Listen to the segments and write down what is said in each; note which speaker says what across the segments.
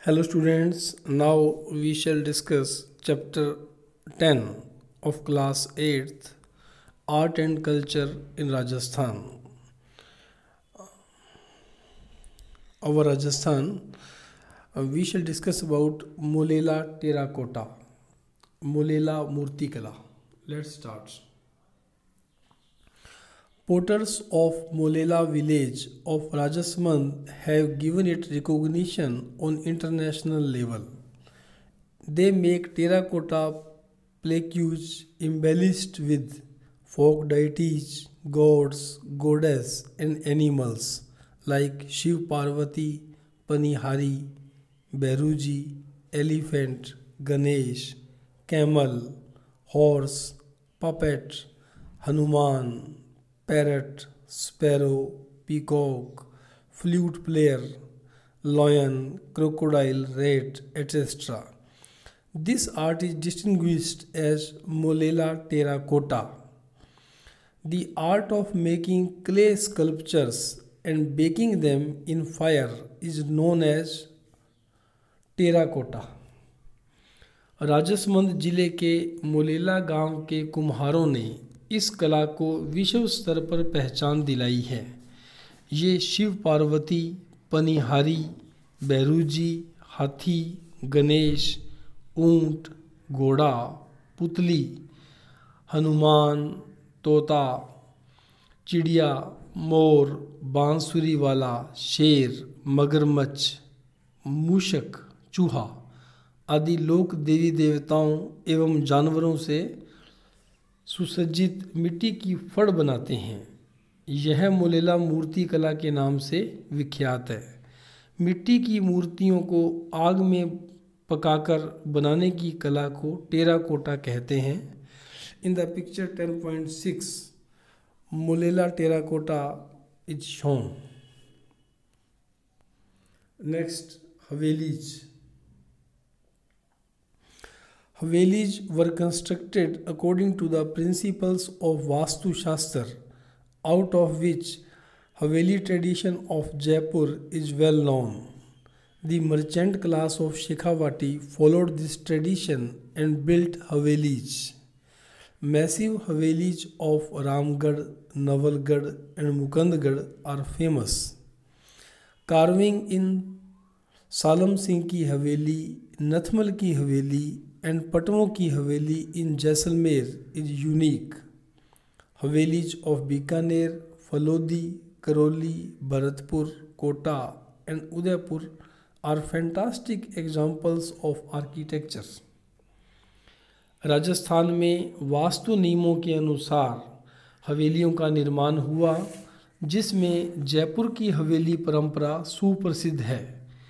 Speaker 1: Hello students, now we shall discuss chapter 10 of class 8th Art and Culture in Rajasthan. Our Rajasthan, we shall discuss about Molela terracotta, Molela Murti Kala. Let's start. Potters of Molela village of Rajasthan have given it recognition on international level. They make terracotta plaques embellished with folk deities, gods, goddess and animals like Shiv Parvati, Panihari, Beruji, elephant, Ganesh, camel, horse, puppet, Hanuman, parrot, sparrow, peacock, flute player, lion, crocodile, rat, etc. This art is distinguished as Molela terracotta. The art of making clay sculptures and baking them in fire is known as terracotta. Rajsamand जिले के मोलेला गांव के कुम्हारों ने इस कला को विश्व स्तर पर पहचान दिलाई है। ये शिव पार्वती, पनिहारी, बैरूजी, हाथी, गणेश, ऊंट, घोड़ा, पुतली, हनुमान, तोता, चिड़िया, मोर, बांसुरी वाला, शेर, मगरमच्छ, मूषक, चूहा आदि लोक देवी देवताओं एवं जानवरों से सुसज्जित मिट्टी की फड़ बनाते हैं। यह मोलेला मूर्ति कला के नाम से विख्यात है। मिट्टी की मूर्तियों को आग में पकाकर बनाने की कला को टेराकोटा कहते हैं। In the picture 10.6 Molela terracotta is shown. Next, havelis. Havelis were constructed according to the principles of Vastu Shastra, out of which Haveli tradition of Jaipur is well known. The merchant class of Shekhawati followed this tradition and built Havelis. Massive Havelis of Ramgarh, Navalgarh and Mukandgarh are famous. Carving in Salam Singh ki Haveli, Nathmal ki Haveli and Patwon ki Haveli in Jaisalmer is unique. Havelis of Bikaner, Falodi, Karoli, Bharatpur, Kota and Udaipur are fantastic examples of architecture. Rajasthan में वास्तु नियमों के अनुसार हवेलियों का निर्माण हुआ, जिसमें जयपुर की हवेली परंपरा सुप्रसिद्ध है।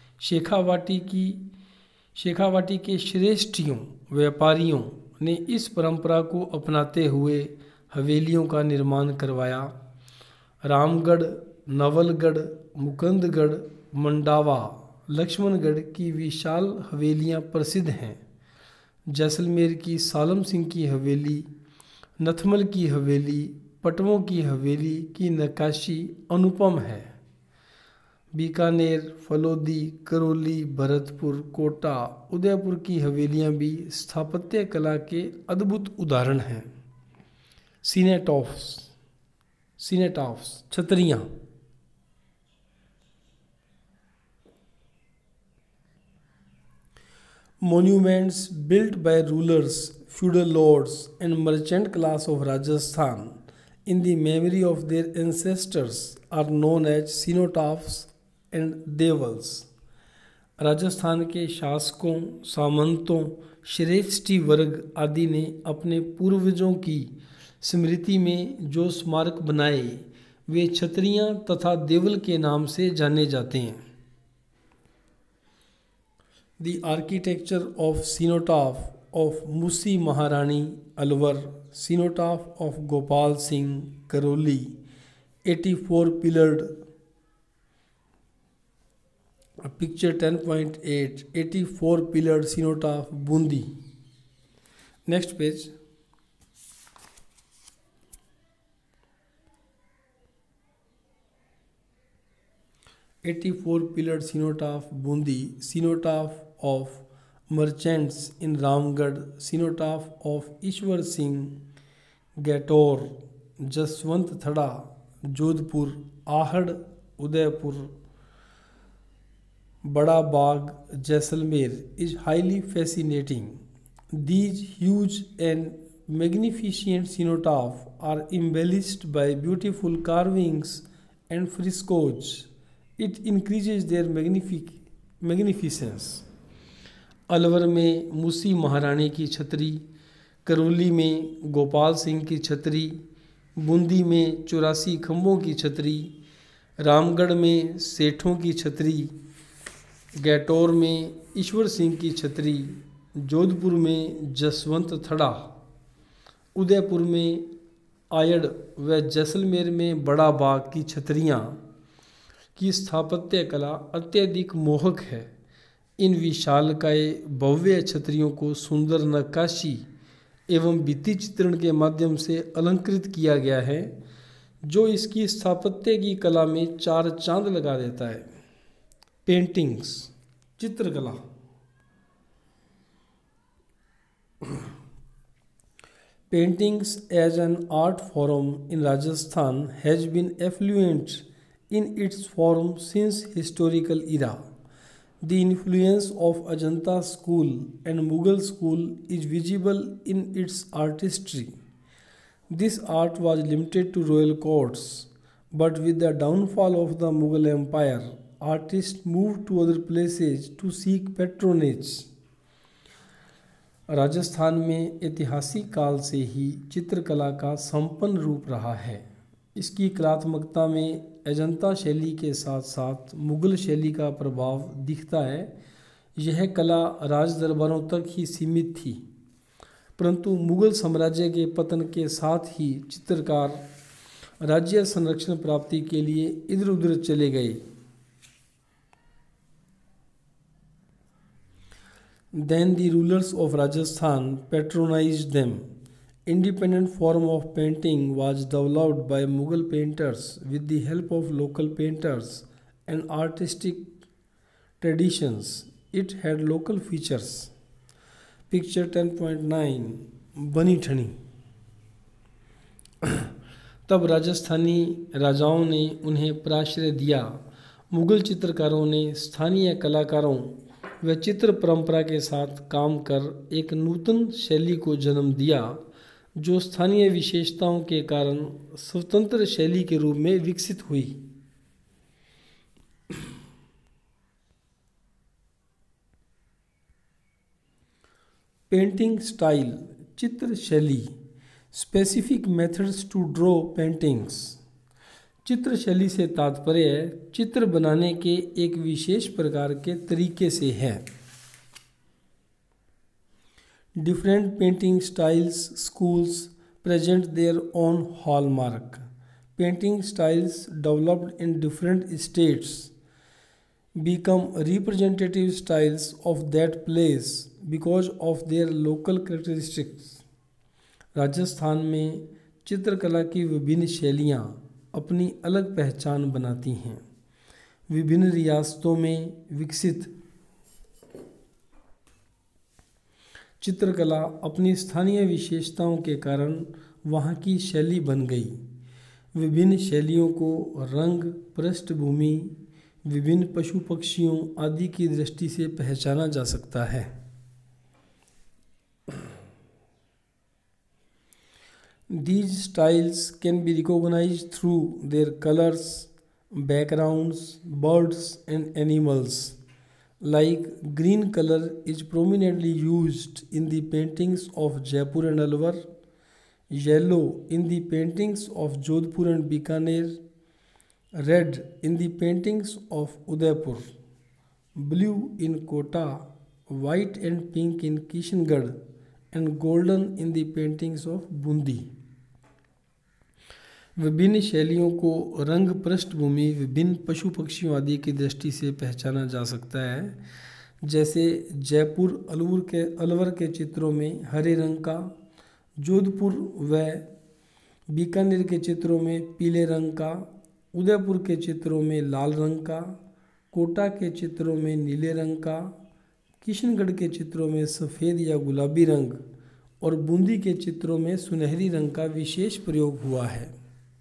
Speaker 1: शेखावाटी के श्रेष्ठियों व्यापारियों ने इस परंपरा को अपनाते हुए हवेलियों का निर्माण करवाया। रामगढ़, नवलगढ़, मुकुंदगढ़, मंडावा, लक्ष्मणगढ़ की विशाल हवेलियां प्रसिद्ध हैं। जैसलमेर की सालम सिंह की हवेली, नथमल की हवेली, पटवों की हवेली की नक्काशी अनुपम है। बीकानेर, फलोदी, करौली, भरतपुर, कोटा, उदयपुर की हवेलियां भी स्थापत्य कला के अद्भुत उदाहरण हैं। सीनेटॉफ्स छतरियां। Monuments built by rulers, feudal lords and merchant class of Rajasthan in the memory of their ancestors are known as cenotaphs and devals. Rajasthan के शासकों, सामंतों, श्रेष्ठी वर्ग आदि ने अपने पूर्वजों की स्मृति में जो स्मारक बनाए वे छतरियां तथा देवल के नाम से जाने जाते हैं। The architecture of cenotaph of Musi Maharani Alwar, cenotaph of Gopal Singh Karoli, 84 pillared, picture 10.8, 84 pillared cenotaph Bundi. Next page. 84 pillared cenotaph Bundi, cenotaph of merchants in Ramgarh, cenotaph of Ishwar Singh Gator, Jaswant थड़ा जोधपुर, आहड़ उदयपुर, बड़ा बाग Jaisalmer is highly fascinating. These huge and magnificent cenotaphs are embellished by beautiful carvings and frescoes. It increases their magnificence. Alwar में मूसी महारानी की छतरी, करौली में गोपाल सिंह की छतरी, बूंदी में 84 खंभों की छतरी, रामगढ़ में सेठों की छतरी, गैटोर में ईश्वर सिंह की छतरी, जोधपुर में जसवंत थड़ा, उदयपुर में आयड़ व जैसलमेर में बड़ा बाग की छतरियाँ की स्थापत्य कला अत्यधिक मोहक है। इन विशालकाय भव्य छतरियों को सुंदर नक्काशी एवं भित्ति चित्रण के माध्यम से अलंकृत किया गया है, जो इसकी स्थापत्य की कला में चार चांद लगा देता है। पेंटिंग्स, चित्रकला। Paintings as an art form in Rajasthan has been affluent in its form since historical era. The influence of Ajanta school and Mughal school is visible in its artistry. This art was limited to royal courts, but with the downfall of the Mughal Empire, artists moved to other places to seek patronage. Rajasthan में ऐतिहासिक काल से ही चित्रकला का संपन्न रूप रहा है। इसकी कलात्मकता में अजंता शैली के साथ साथ मुग़ल शैली का प्रभाव दिखता है। यह कला राज दरबारों तक ही सीमित थी, परंतु मुग़ल साम्राज्य के पतन के साथ ही चित्रकार राज्य संरक्षण प्राप्ति के लिए इधर उधर चले गए। Then the rulers of Rajasthan patronized them. Independent form of painting was developed by Mughal painters with the help of local painters and artistic traditions. It had local features. Picture 10.9 बनी ठनी। तब राजस्थानी राजाओं ने उन्हें पराश्रय दिया। मुग़ल चित्रकारों ने स्थानीय कलाकारों व चित्र परंपरा के साथ काम कर एक नूतन शैली को जन्म दिया, जो स्थानीय विशेषताओं के कारण स्वतंत्र शैली के रूप में विकसित हुई। पेंटिंग स्टाइल, चित्र शैली। Specific methods to draw paintings. चित्र शैली से तात्पर्य चित्र बनाने के एक विशेष प्रकार के तरीके से है। Different painting styles schools present their own hallmark. Painting styles developed in different states become representative styles of that place because of their local characteristics. Rajasthan में चित्रकला की विभिन्न शैलियाँ अपनी अलग पहचान बनाती हैं। विभिन्न रियासतों में विकसित चित्रकला अपनी स्थानीय विशेषताओं के कारण वहाँ की शैली बन गई। विभिन्न शैलियों को रंग, पृष्ठभूमि, विभिन्न पशु पक्षियों आदि की दृष्टि से पहचाना जा सकता है। These styles can be recognized through their colors, backgrounds, birds and animals. Like green color is prominently used in the paintings of Jaipur and Alwar, yellow in the paintings of Jodhpur and Bikaner, red in the paintings of Udaipur, blue in Kota, white and pink in Kishangarh, and golden in the paintings of Bundi. विभिन्न शैलियों को रंग, पृष्ठभूमि, विभिन्न पशु पक्षियों आदि की दृष्टि से पहचाना जा सकता है। जैसे जयपुर अलवर के चित्रों में हरे रंग का, जोधपुर व बीकानेर के चित्रों में पीले रंग का, उदयपुर के चित्रों में लाल रंग का, कोटा के चित्रों में नीले रंग का, किशनगढ़ के चित्रों में सफ़ेद या गुलाबी रंग और बूंदी के चित्रों में सुनहरी रंग का विशेष प्रयोग हुआ है।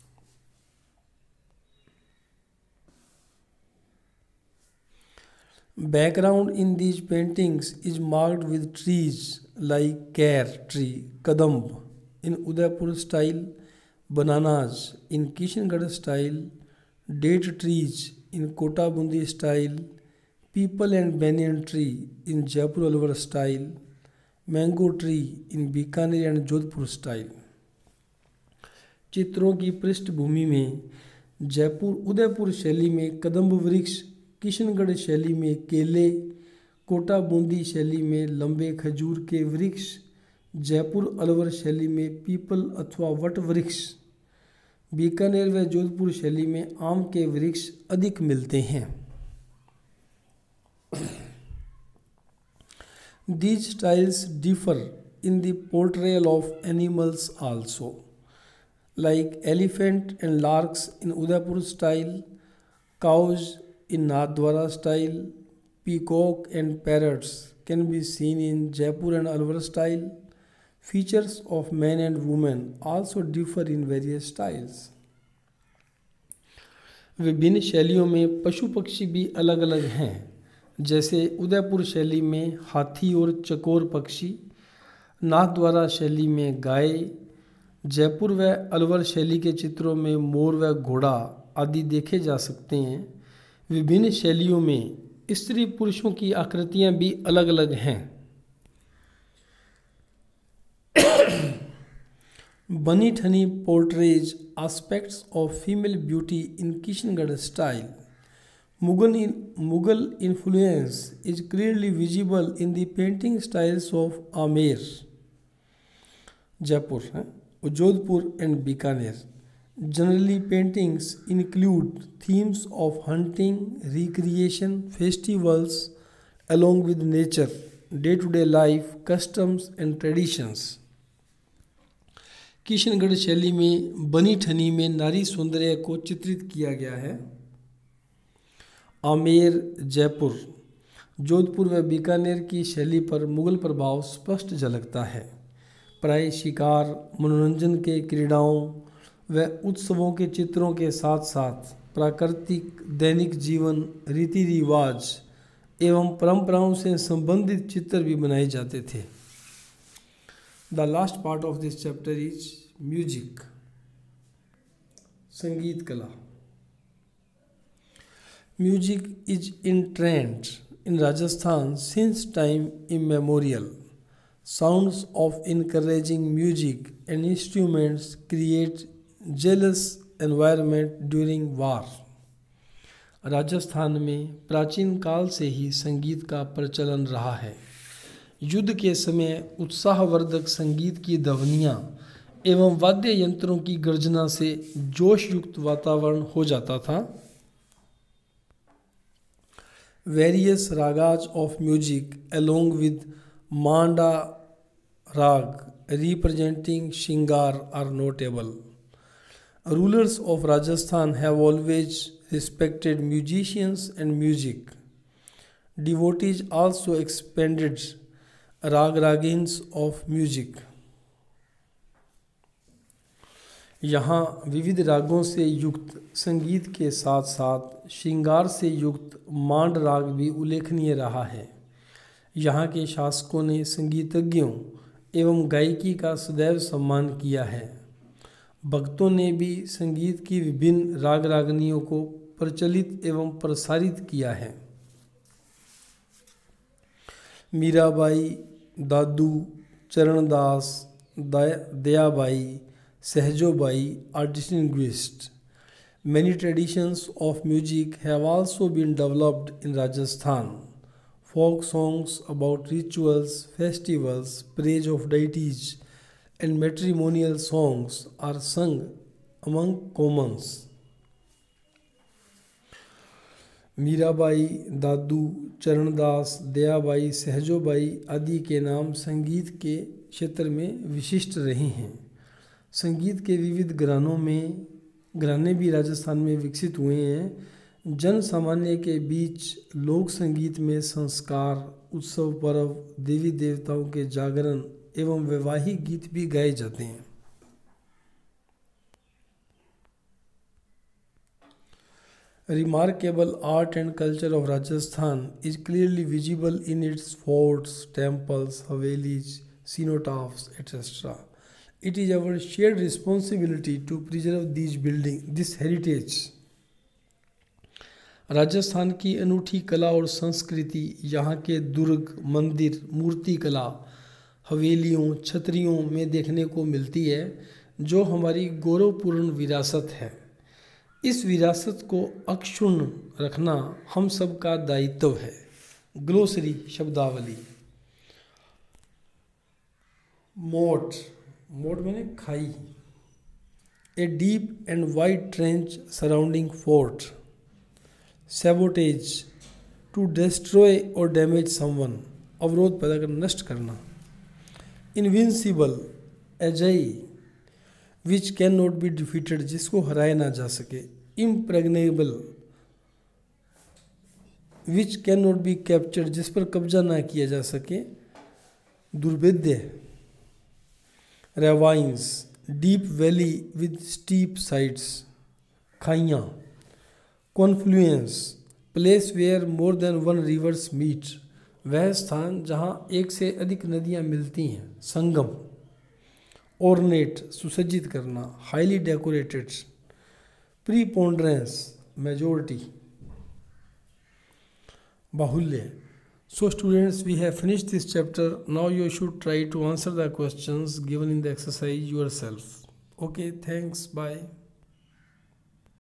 Speaker 1: Background in these paintings is marked with trees like Kair tree, Kadamb in Udaipur style, bananas in Kishangarh style, date trees in Kota Bundi style, people and banyan tree in Jaipur Alwar style, mango tree in Bikaner and Jodhpur style। चित्रों की पृष्ठभूमि में जयपुर उदयपुर शैली में कदम्ब वृक्ष, किशनगढ़ शैली में केले, कोटा बूंदी शैली में लंबे खजूर के वृक्ष, जयपुर अलवर शैली में पीपल अथवा वट वृक्ष, बीकानेर व जोधपुर शैली में आम के वृक्ष अधिक मिलते हैं। These styles differ in the portrayal of animals also, like elephant and larks in Udaipur style, cows in Nathdwara style, peacock and parrots can be seen in Jaipur and Alwar style. Features of men and women also differ in various styles. विभिन्न शैलियों में पशु पक्षी भी अलग अलग हैं, जैसे उदयपुर शैली में हाथी और चकोर पक्षी, नाथद्वारा शैली में गाय, जयपुर व अलवर शैली के चित्रों में मोर व घोड़ा आदि देखे जा सकते हैं। विभिन्न शैलियों में स्त्री पुरुषों की आकृतियां भी अलग अलग हैं। Bani Thani portrays aspects of female beauty in Kishangarh style. Mughal influence is clearly visible in the painting styles of Amer, Jaipur, Jodhpur and Bikaner. Generally, paintings include themes of hunting, recreation, festivals, along with nature, day-to-day life, customs and traditions. Kishangarh शैली में बनी ठनी में नारी सौंदर्य को चित्रित किया गया है। आमेर, जयपुर, जोधपुर व बीकानेर की शैली पर मुगल प्रभाव स्पष्ट झलकता है। प्राय शिकार, मनोरंजन के क्रीड़ाओं व उत्सवों के चित्रों के साथ साथ प्राकृतिक दैनिक जीवन, रीति रिवाज एवं परंपराओं से संबंधित चित्र भी बनाए जाते थे। The last part of this chapter is music, संगीत कला। Music is in trend in Rajasthan since time immemorial. Sounds of encouraging music and instruments create jealous environment during war. Rajasthan में प्राचीन काल से ही संगीत का प्रचलन रहा है। युद्ध के समय उत्साहवर्धक संगीत की ध्वनियाँ एवं वाद्य यंत्रों की गर्जना से जोश युक्त वातावरण हो जाता था। Various ragas of music along with Manda rag representing Shingar are notable. Rulers of Rajasthan have always respected musicians and music. Devotees also expanded राग रागिन्स ऑफ म्यूजिक। यहाँ विविध रागों से युक्त संगीत के साथ साथ श्रृंगार से युक्त मांड राग भी उल्लेखनीय रहा है। यहाँ के शासकों ने संगीतज्ञों एवं गायकी का सदैव सम्मान किया है। भक्तों ने भी संगीत की विभिन्न राग रागनियों को प्रचलित एवं प्रसारित किया है। मीराबाई, दादू, Charandas, Dayabai, Sahjobai are distinguished. Many traditions of music have also been developed in Rajasthan. Folk songs about rituals, festivals, praise of deities, and matrimonial songs are sung among commons. Mirabai, दादू, चरणदास, दयाबाई, सहजोबाई आदि के नाम संगीत के क्षेत्र में विशिष्ट रहे हैं। संगीत के विविध घराने भी राजस्थान में विकसित हुए हैं, जन सामान्य के बीच लोक संगीत में संस्कार, उत्सव, पर्व, देवी देवताओं के जागरण एवं वैवाहिक गीत भी गाए जाते हैं। Remarkable art and culture of Rajasthan is clearly visible in its forts, temples, havelis, cenotaphs, etc. It is our shared responsibility to preserve this heritage. Rajasthan की अनूठी कला और संस्कृति यहाँ के दुर्ग, मंदिर, मूर्ति कला, हवेलियों, छतरियों में देखने को मिलती है, जो हमारी गौरवपूर्ण विरासत है। इस विरासत को अक्षुण्ण रखना हम सब का दायित्व है। ग्लोसरी शब्दावली। मोट, मोट माने खाई। A deep and wide trench surrounding fort. Sabotage, to destroy और डैमेज समवन, अवरोध पैदा कर नष्ट करना। इनविंसिबल, अजय, which can not be defeated, जिसको हराया ना जा सके। Impregnable, which can not be captured, जिस पर कब्जा ना किया जा सके। दुर्भेद्य। Ravines, deep valley with steep sides, खाइयाँ। Confluence, place where more than one rivers meet, वह स्थान जहाँ एक से अधिक नदियाँ मिलती हैं। संगम। ऑर्नेट, सुसज्जित करना। Highly decorated. प्रीपोंड्रेंस, मेजोरिटी, बाहुल्य। So students, we have finished this chapter. Now you should try to answer the questions given in the exercise yourself. Okay, thanks, bye.